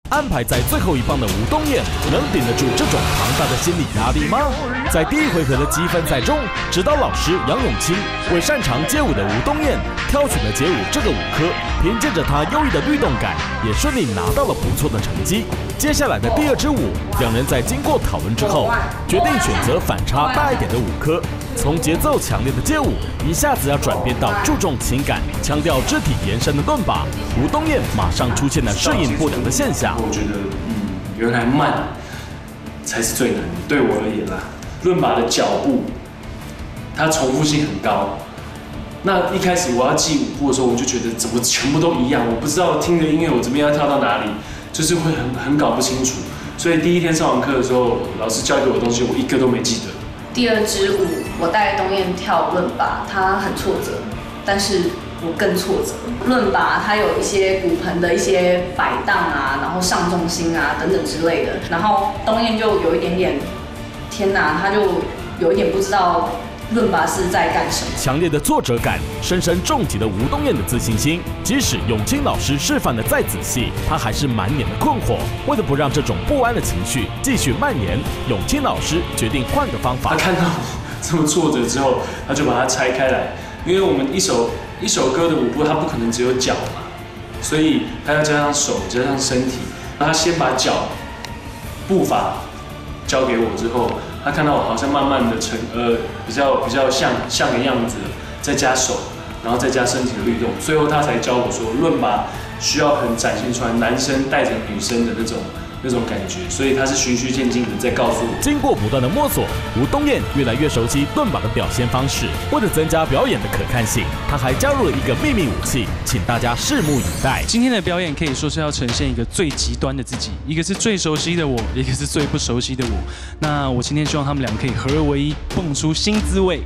安排在最后一棒的吴东彦能顶得住这种庞大的心理压力吗？在第一回合的积分赛中，指导老师杨永清为擅长街舞的吴东彦挑选了街舞这个舞科，凭借着他优异的律动感，也顺利拿到了不错的成绩。接下来的第二支舞，两人在经过讨论之后，决定选择反差大一点的舞科，从节奏强烈的街舞一下子要转变到注重情感、强调肢体延伸的伦巴。吴东彦马上出现了适应不良的现象。 我觉得，原来慢才是最难的，对我而言啦。伦巴的脚步，它重复性很高。那一开始我要记舞步的时候，我就觉得怎么全部都一样，我不知道听着音乐我这边要跳到哪里，就是会很搞不清楚。所以第一天上完课的时候，老师教给我的东西，我一个都没记得。 第二支舞，我带东彦跳伦巴，他很挫折，但是我更挫折。伦巴它有一些骨盆的一些摆荡啊，然后上重心啊等等之类的，然后东彦就有一点点，天哪，他就有一点不知道伦巴是在干什么。 强烈的挫折感深深重击了吴东彦的自信心，即使永清老师示范的再仔细，他还是满脸的困惑。为了不让这种不安的情绪继续蔓延，永清老师决定换个方法。 他看到我这么挫折之后，他就把它拆开来，因为我们一首歌的舞步，它不可能只有脚嘛，所以他要加上手，加上身体。他先把脚步伐交给我之后，他看到我好像慢慢的比较像个样子，再加手，然后再加身体的律动，最后他才教我说，伦巴需要很展现出来男生带着女生的那种感觉，所以他是循序渐进的在告诉我。 经过不断的摸索，吴东彦越来越熟悉伦巴的表现方式。为了增加表演的可看性，他还加入了一个秘密武器，请大家拭目以待。 今天的表演可以说是要呈现一个最极端的自己，一个是最熟悉的我，一个是最不熟悉的我。那我今天希望他们俩可以合而为一，蹦出新滋味。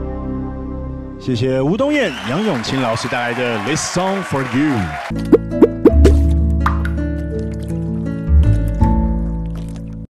谢谢吴东彦、杨永清老师带来的《This Song for You》。